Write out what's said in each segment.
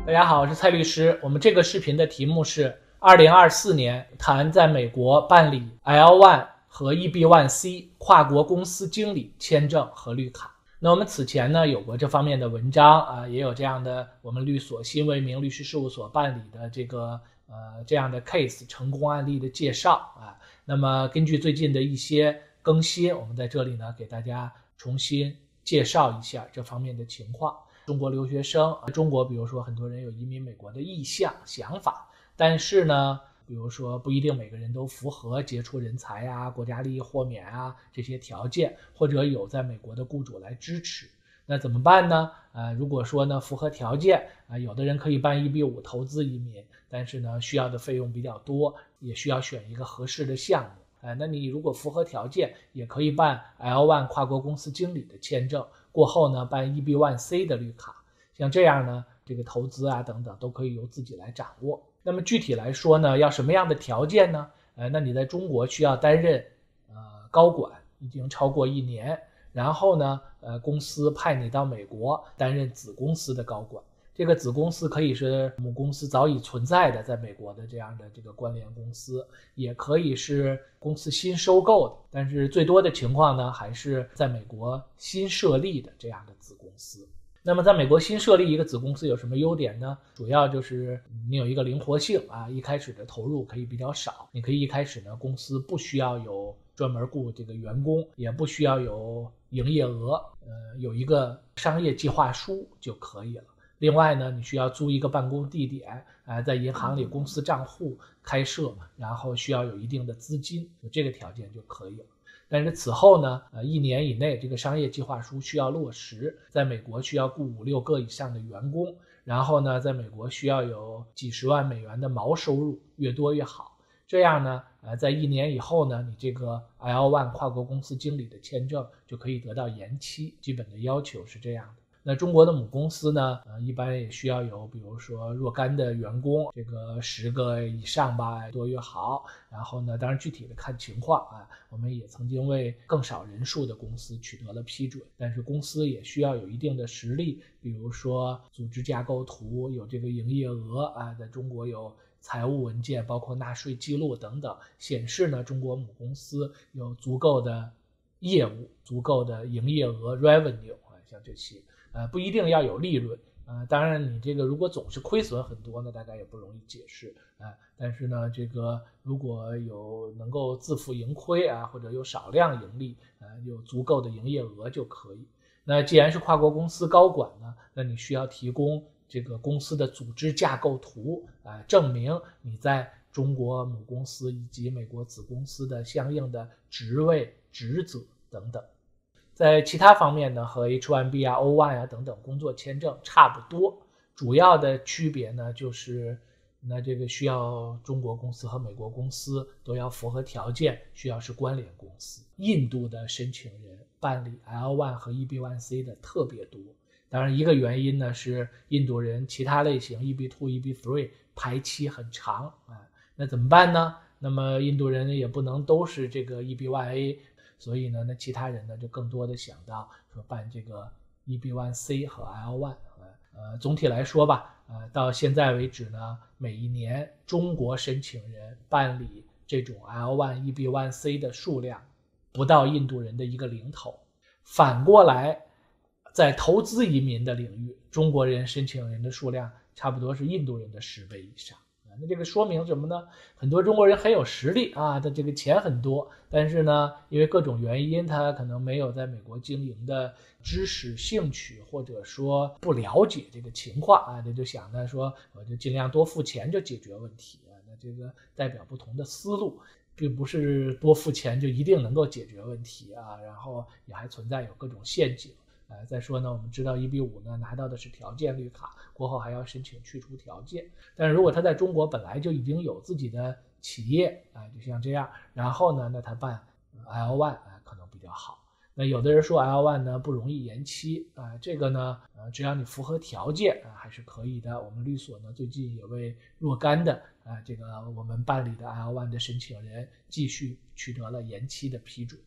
大家好，我是蔡律师。我们这个视频的题目是2024年谈在美国办理 L1 和 EB1C 跨国公司经理签证和绿卡。那我们此前呢有过这方面的文章也有这样的我们律所新为民律师事务所办理的这样的 case 成功案例的介绍那么根据最近的一些更新，我们在这里呢给大家重新介绍一下这方面的情况。中国留学生，中国比如说很多人有移民美国的意向想法，但是呢比如说不一定每个人都符合杰出人才国家利益豁免这些条件，或者有在美国的雇主来支持。那怎么办呢？如果说呢符合条件有的人可以办 EB5 投资移民，但是呢需要的费用比较多，也需要选一个合适的项目。那你如果符合条件，也可以办 L1 跨国公司经理的签证，过后呢办 EB1C 的绿卡。像这样呢，这个投资等等都可以由自己来掌握。那么具体来说呢，要什么样的条件呢？那你在中国需要担任高管，已经超过1年，然后呢公司派你到美国担任子公司的高管。这个子公司可以是母公司早已存在的在美国的这样的这个关联公司，也可以是公司新收购的，但是最多的情况呢还是在美国新设立的这样的子公司。那么在美国新设立一个子公司有什么优点呢？主要就是你有一个灵活性一开始的投入可以比较少，你可以一开始呢公司不需要有专门雇这个员工，也不需要有营业额，有一个商业计划书就可以了。另外呢，你需要租一个办公地点，在银行里公司账户开设，然后需要有一定的资金，有这个条件就可以了。但是此后呢，1年以内这个商业计划书需要落实，在美国需要雇5、6个以上的员工，然后呢，在美国需要有几十万美元的毛收入，越多越好。这样呢，在1年以后呢，你这个 L1 跨国公司经理的签证就可以得到延期，基本的要求是这样的。那中国的母公司呢，一般也需要有，比如说若干的员工，这个10个以上吧，多越好。然后呢，当然具体的看情况我们也曾经为更少人数的公司取得了批准，但是公司也需要有一定的实力，比如说组织架构图，有这个营业额在中国有财务文件，包括纳税记录等等，显示呢中国母公司有足够的业务，足够的营业额 revenue像这些。不一定要有利润，当然你这个如果总是亏损很多呢，大概也不容易解释但是呢，这个如果有能够自负盈亏或者有少量盈利，有足够的营业额就可以。那既然是跨国公司高管呢，那你需要提供这个公司的组织架构图证明你在中国母公司以及美国子公司的相应的职位、职责等等。在其他方面呢，和 H1B O1 等等工作签证差不多，主要的区别呢就是那这个需要中国公司和美国公司都要符合条件，需要是关联公司。印度的申请人办理 L1 和 EB1C 的特别多，当然一个原因呢是印度人其他类型 EB2、EB3 排期很长那怎么办呢？那么印度人也不能都是这个 EB1A，所以呢，那其他人呢就更多的想到说办这个 EB1C 和 L1。总体来说吧，到现在为止呢，每一年中国申请人办理这种 L1、EB1C 的数量不到印度人的一个零头。反过来，在投资移民的领域，中国人申请人的数量差不多是印度人的10倍以上。那这个说明什么呢？很多中国人很有实力他这个钱很多，但是呢，因为各种原因，他可能没有在美国经营的知识、兴趣，或者说不了解这个情况他就想呢说，我就尽量多付钱就解决问题那这个代表不同的思路，并不是多付钱就一定能够解决问题然后也还存在有各种陷阱。再说呢，我们知道 EB5 呢拿到的是条件绿卡，过后还要申请去除条件。但是如果他在中国本来就已经有自己的企业就像这样，然后呢，那他办 L1 可能比较好。那有的人说 L1 呢不容易延期这个呢只要你符合条件还是可以的。我们律所呢最近也为若干的这个我们办理的 L1 的申请人继续取得了延期的批准。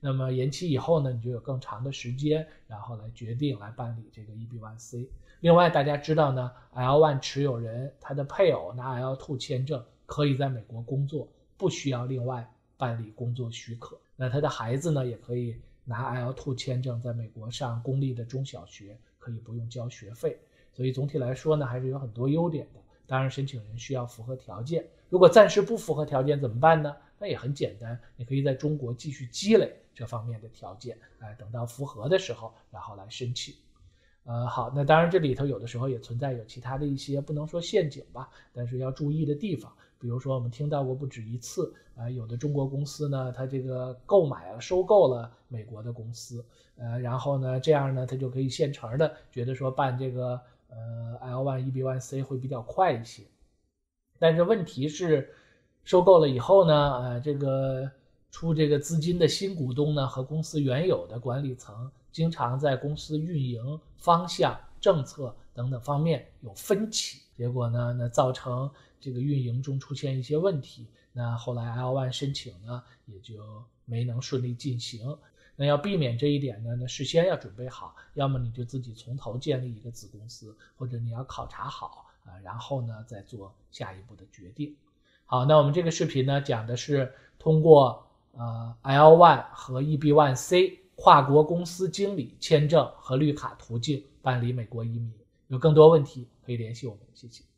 那么延期以后呢，你就有更长的时间，然后来决定来办理这个 EB1C。另外，大家知道呢 ，L1 持有人他的配偶拿 L2 签证可以在美国工作，不需要另外办理工作许可。那他的孩子呢，也可以拿 L2 签证在美国上公立的中小学，可以不用交学费。所以总体来说呢，还是有很多优点的。当然，申请人需要符合条件。如果暂时不符合条件怎么办呢？那也很简单，你可以在中国继续积累这方面的条件，等到符合的时候，然后来申请。好，那当然这里头有的时候也存在有其他的一些不能说陷阱吧，但是要注意的地方。比如说我们听到过不止一次，有的中国公司呢，它这个收购了美国的公司，然后呢，这样呢，它就可以现成的觉得说办这个L1、EB1C 会比较快一些。但是问题是，收购了以后呢，出这个资金的新股东呢，和公司原有的管理层经常在公司运营方向、政策等等方面有分歧，结果呢，造成这个运营中出现一些问题。那后来 L1 申请呢，也就没能顺利进行。那要避免这一点呢，事先要准备好，要么你就自己从头建立一个子公司，或者你要考察好然后呢再做下一步的决定。好，那我们这个视频呢讲的是通过L1 和 EB1C 跨国公司经理签证和绿卡途径办理美国移民。有更多问题可以联系我们，谢谢。